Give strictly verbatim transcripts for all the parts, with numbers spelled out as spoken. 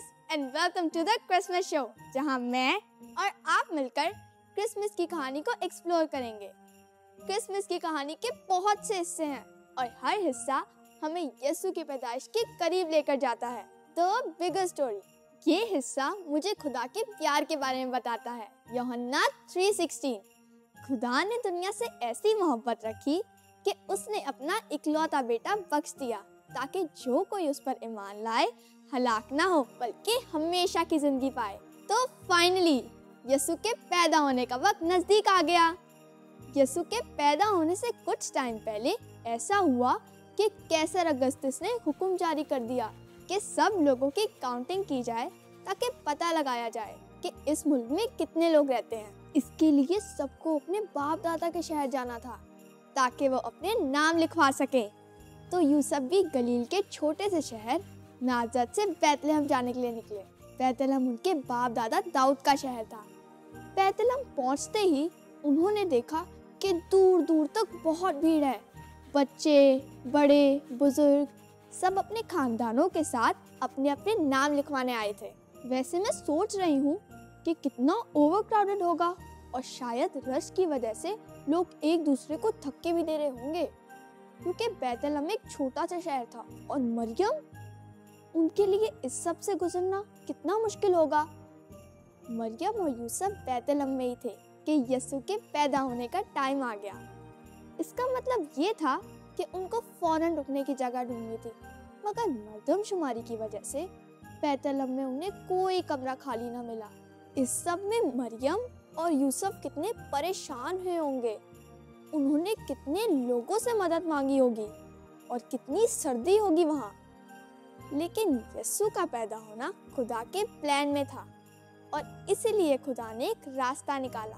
And welcome to the Christmas show, जहां मैं और आप मिलकर क्रिसमस की कहानी को एक्सप्लोर करेंगे। क्रिसमस की कहानी के बहुत से हिस्से हैं और हर हिस्सा हमें यीशु की पैदाइश के करीब लेकर जाता है। द बिगर स्टोरी, ये हिस्सा मुझे खुदा के प्यार के बारे में बताता है। यूहन्ना तीन सोलह, खुदा ने दुनिया से ऐसी मोहब्बत रखी कि उसने अपना इकलौता बेटा बख्श दिया ताकि जो कोई उस पर ईमान लाए हलाक ना हो बल्कि हमेशा की जिंदगी पाए। तो फाइनली यीशु के पैदा होने का वक्त नजदीक आ गया। यीशु के पैदा होने से कुछ टाइम पहले ऐसा हुआ कि कैसर अगस्तस ने हुक्म जारी कर दिया कि सब लोगों की काउंटिंग की जाए ताकि पता लगाया जाए कि इस मुल्क में कितने लोग रहते हैं। इसके लिए सबको अपने बाप दादा के शहर जाना था ताकि वो अपने नाम लिखवा सके। तो यूसुफ भी गलील के छोटे से शहर नाज़रत से बैतलहम जाने के लिए निकले। बैतलहम उनके बाप दादा दाऊद का शहर था। बैतलहम पहुंचते ही उन्होंने देखा कि दूर दूर तक बहुत भीड़ है। बच्चे, बड़े, बुजुर्ग सब अपने खानदानों के साथ अपने अपने नाम लिखवाने आए थे। वैसे मैं सोच रही हूँ कि कितना ओवर क्राउडेड होगा और शायद रश की वजह से लोग एक दूसरे को धक्के भी दे रहे होंगे, क्योंकि बैतलहम एक छोटा सा शहर था और मरियम, उनके लिए इस सब से गुजरना कितना मुश्किल होगा। मरियम और यूसुफ बैतलहम में ही थे कि यीशु के पैदा होने का टाइम आ गया। इसका मतलब ये था कि उनको फौरन रुकने की जगह ढूंढनी थी, मगर मर्दमशुमारी की वजह से बैतलहम में उन्हें कोई कमरा खाली न मिला। इस सब में मरियम और यूसुफ कितने परेशान हुए होंगे। उन्होंने कितने लोगों से मदद मांगी होगी और कितनी सर्दी होगी वहाँ। लेकिन यीशु का पैदा होना खुदा के प्लान में था और इसीलिए खुदा ने एक रास्ता निकाला।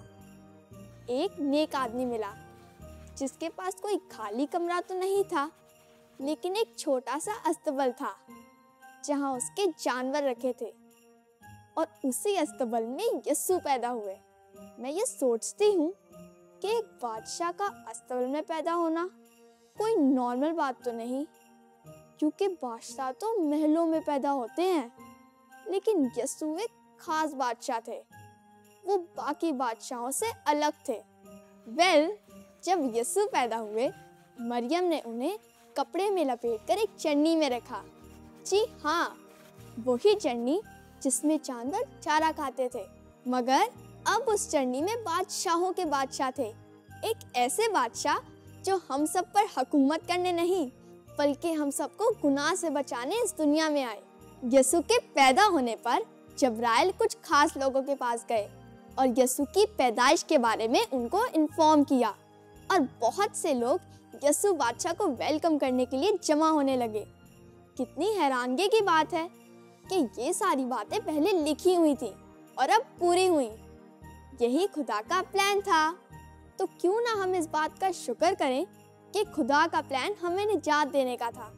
एक नेक आदमी मिला जिसके पास कोई खाली कमरा तो नहीं था, लेकिन एक छोटा सा अस्तबल था जहाँ उसके जानवर रखे थे, और उसी अस्तबल में यीशु पैदा हुए। मैं ये सोचती हूँ कि एक बादशाह का अस्तबल में पैदा होना कोई नॉर्मल बात तो नहीं, क्योंकि बादशाह तो महलों में पैदा होते हैं, लेकिन यीशु एक खास बादशाह थे। वो बाकी बादशाहों से अलग थे। वेल well, जब यीशु पैदा हुए, मरियम ने उन्हें कपड़े में लपेटकर एक चन्नी में रखा। जी हाँ, वही चन्नी जिसमें जानवर चारा खाते थे, मगर अब उस चन्नी में बादशाहों के बादशाह थे। एक ऐसे बादशाह जो हम सब पर हुकूमत करने नहीं बल्कि हम सबको गुनाह से बचाने इस दुनिया में आए। यीशु के पैदा होने पर जब्राइल कुछ खास लोगों के पास गए और यीशु की पैदाइश के बारे में उनको इन्फॉर्म किया, और बहुत से लोग यीशु बादशाह को वेलकम करने के लिए जमा होने लगे। कितनी हैरानगी की बात है कि ये सारी बातें पहले लिखी हुई थी और अब पूरी हुई। यही खुदा का प्लान था। तो क्यों ना हम इस बात का शुक्र करें कि खुदा का प्लान हमें निजात देने का था।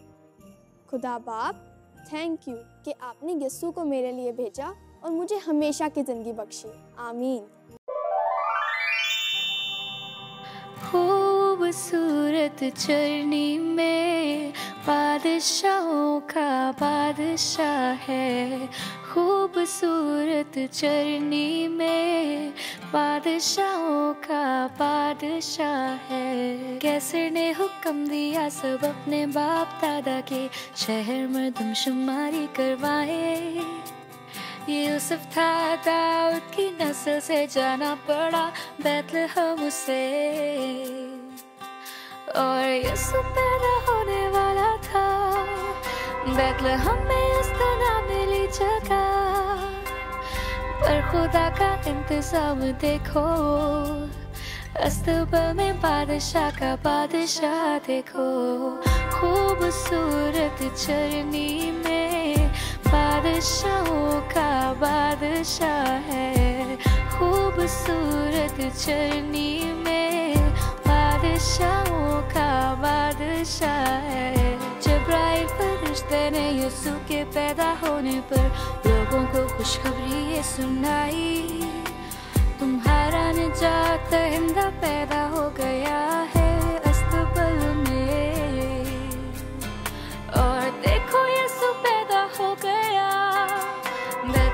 खुदा बाप, थैंक यू कि आपने यीशु को मेरे लिए भेजा और मुझे हमेशा की जिंदगी बख्शी। आमीन। खूबसूरत चरनी में बादशाहों का बादशाह है। खूबसूरत चरनी में बादशाहों का बादशाह है। कैसर ने हुक्म दिया सब अपने बाप दादा के शहर मर्दमशुमारी करवाए। यूसुफ था दाऊद की नस्ल से, जाना पड़ा बैतलहम उसे, और यीशु पैदा होने वाला था बैतलहम में उसका नाम मिली जगह। पर खुदा का इंतजाम देखो, अस्तबल में बादशाह का बादशाह देखो। खूबसूरत चरनी में बादशाहों का बादशाह है। खूबसूरत चरनी में बादशाहों का बादशाह है। जब्राइल फरिश्ते ने यीशु के पैदा होने पर लोगों को खुशखबरी ये सुनाई, तुम्हारा निजात दहिंदा पैदा हो गया है अस्तबल में। और देखो यीशु पैदा हो गया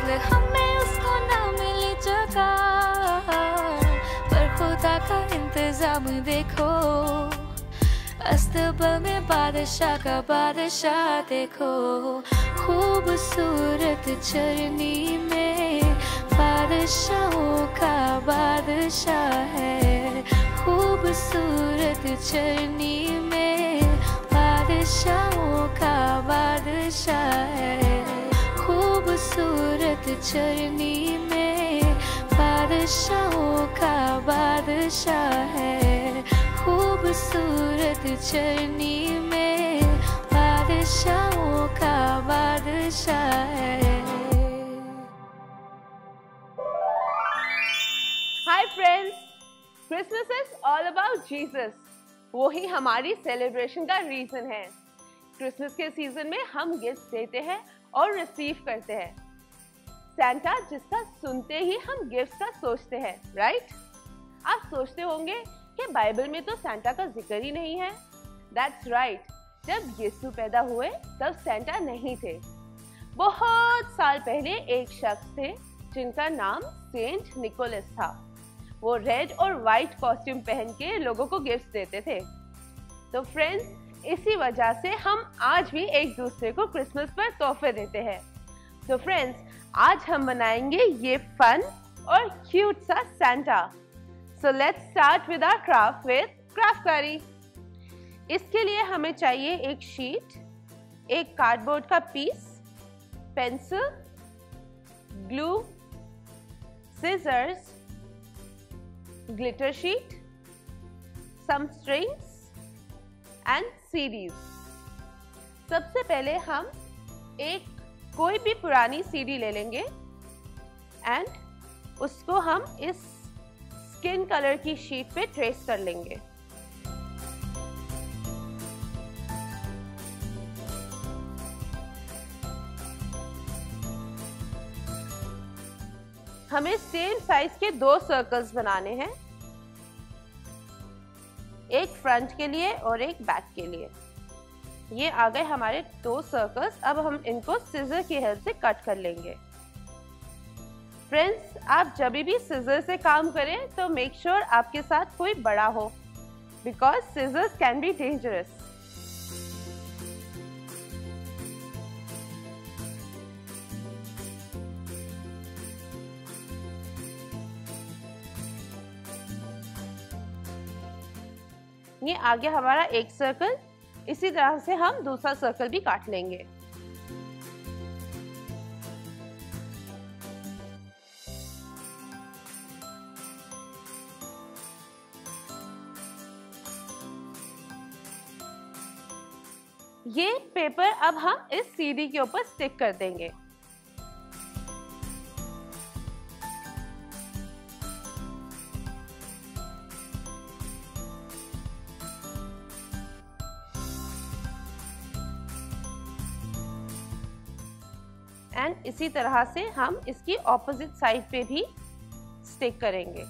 बेगले हमें उसको ना मिली जगह, पर खुदा का इंतजाम देखो, अस्तबल में बादशाह का बादशाह देखो, खूबसूरत चरनी में बादशाहों का बादशाह है, खूबसूरत चरनी में बादशाहों का बादशाह है, खूबसूरत चरनी में बादशाहों का बादशाह है, खूबसूरत चरनी में बादशाहों का बादशाह है। Hi friends, Christmas is all about Jesus. वो ही हमारी सेलिब्रेशन का रीजन है। क्रिसमस के सीजन में हम गिफ्ट देते हैं और रिसीव करते हैं। सैंटा जिसका सुनते ही हम गिफ्ट का सोचते हैं, राइट? आप सोचते होंगे कि बाइबल में तो सैंटा का जिक्र ही नहीं है। दैट्स राइट, जब यीशु पैदा हुए तब सैंटा नहीं थे। बहुत साल पहले एक शख्स थे जिनका नाम सेंट निकोलस था। वो रेड और व्हाइट कॉस्ट्यूम पहन के लोगों को गिफ्ट देते थे। तो फ्रेंड्स, इसी वजह से हम आज भी एक दूसरे को क्रिसमस पर तोहफे देते हैं। तो फ्रेंड्स, आज हम बनाएंगे ये फन और क्यूट सा Santa. So let's start with our craft with Craftkari. इसके लिए हमें चाहिए एक शीट, एक कार्डबोर्ड का piece, pencil, glue, scissors, glitter sheet, some strings and CDs. सबसे पहले हम एक कोई भी पुरानी सीडी ले लेंगे एंड उसको हम इस स्किन कलर की शीट पे ट्रेस कर लेंगे। हमें सेम साइज के दो सर्कल्स बनाने हैं, एक फ्रंट के लिए और एक बैक के लिए। ये आ गए हमारे दो सर्कल्स। अब हम इनको सिजर की हेल्प से कट कर लेंगे। फ्रेंड्स, आप जब भी सिजर से काम करें तो मेक श्योर आपके साथ कोई बड़ा हो, because scissors can be dangerous. ये आ गया हमारा एक सर्कल। इसी तरह से हम दूसरा सर्कल भी काट लेंगे। ये पेपर अब हम इस सीडी के ऊपर स्टिक कर देंगे। एंड इसी तरह से हम इसकी ऑपोजिट साइड पे भी स्टिक करेंगे।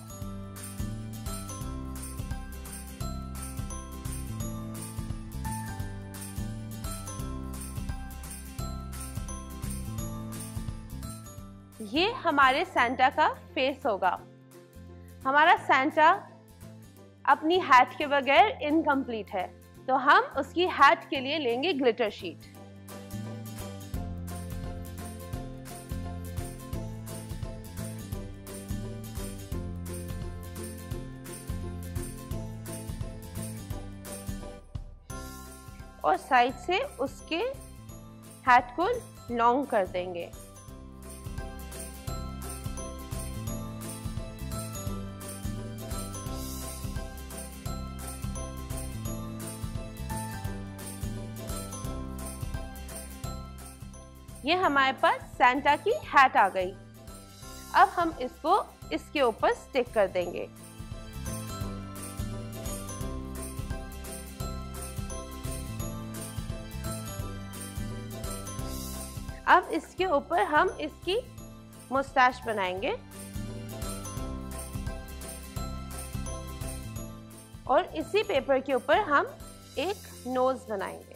ये हमारे सैंटा का फेस होगा। हमारा सैंटा अपनी हैट के बगैर इनकम्प्लीट है, तो हम उसकी हैट के लिए लेंगे ग्लिटर शीट। और साइड से उसके हैट को लॉन्ग कर देंगे। ये हमारे पास सैंटा की हैट आ गई। अब हम इसको इसके ऊपर स्टिक कर देंगे। अब इसके ऊपर हम इसकी मुस्टैच बनाएंगे और इसी पेपर के ऊपर हम एक नोज बनाएंगे।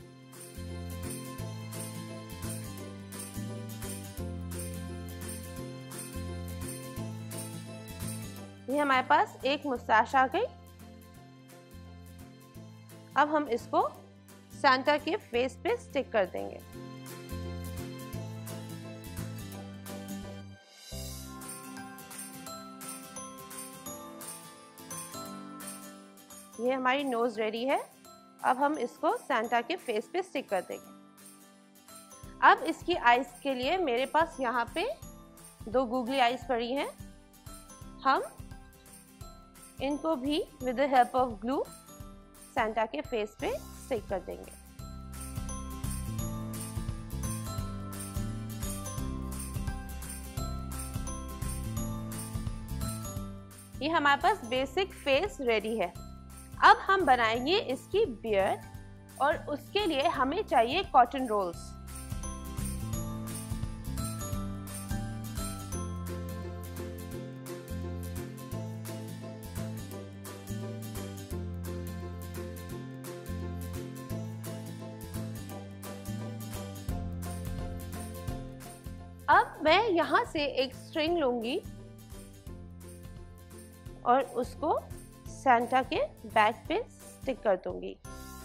ये हमारे पास एक मुस्ताश आ गई। अब हम इसको सांता के फेस पे स्टिक कर देंगे। ये हमारी नोज रेडी है। अब हम इसको सांता के फेस पे स्टिक कर देंगे। अब इसकी आईज के लिए मेरे पास यहाँ पे दो गूगली आईज पड़ी हैं। हम इनको भी with the help of glue Santa के फेस पे स्टिक कर देंगे। ये हमारे पास बेसिक फेस रेडी है। अब हम बनाएंगे इसकी बियर्ड और उसके लिए हमें चाहिए कॉटन रोल्स। अब मैं यहाँ से एक स्ट्रिंग लूंगी और उसको सांता के बैक पे स्टिक कर दूंगी।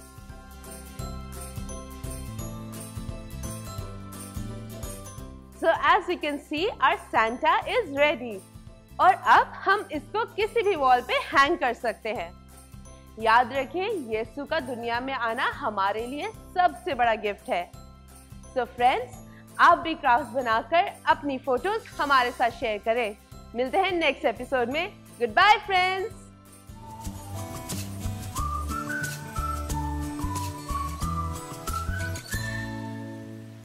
So as you can see, our Santa is ready. और अब हम इसको किसी भी वॉल पे हैंग कर सकते हैं। याद रखें, यीशु का दुनिया में आना हमारे लिए सबसे बड़ा गिफ्ट है। So friends, आप भी क्राफ्ट बनाकर अपनी फोटोज हमारे साथ शेयर करें। मिलते हैं नेक्स्ट एपिसोड में। Good bye friends.